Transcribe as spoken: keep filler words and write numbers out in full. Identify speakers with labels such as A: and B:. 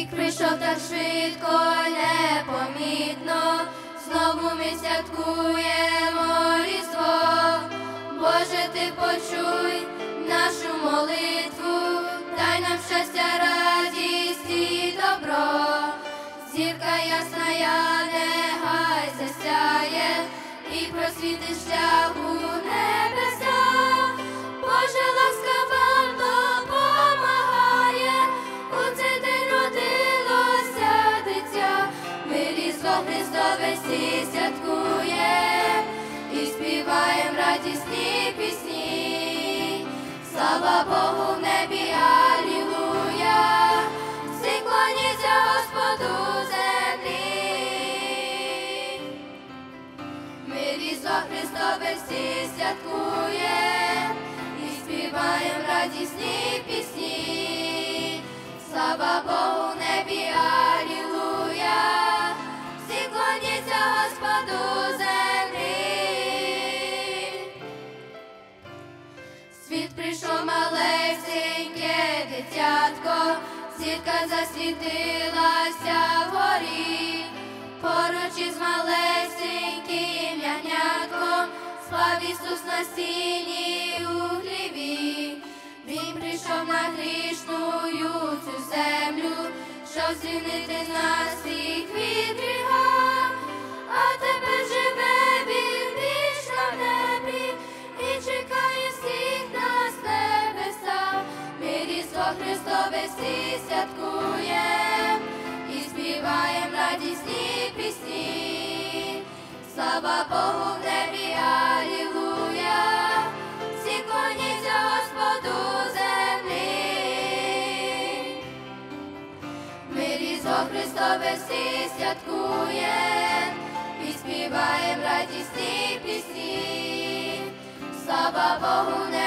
A: Прийшов так швидко, непомітно, знову ми святкуємо Різдво. Боже, Ти почуй нашу молитву, дай нам щастя, радість і добро. Зірка ясна, нехай засяє і просвітить шлях у небеса. Боже, ласка вам допомагає, у цей день родилося дитя. Ми Різдво Христове всі святкуєм і співаєм радісні пісні. Слава Богу в небі, алілуя, всі кланяться Господу землі. Ми Різдво Христове всі святкуєм і співаєм радісні пісні. Слава Богу в небі, алілуя, всі кланяться Господу землі. Світ прийшов малесеньке дитятко, зірка засвітилася вгорі. Поруч із малесеньким ягнятком спав Ісус на сіні у хліві. Він прийшов на грішную цю землю, щоб звільнити нас всіх від гріха. А тепер живе Він вічно в небі і чекає всіх нас небеса. Ми Різдво Христове всі святкуєм і співаєм радісні пісні. Слава Богу в небі, алілуя, всі кланяться Господу землі. Ми Різдво Христове всі святкуєм і співаєм радісні пісні. Слава Богу в небі,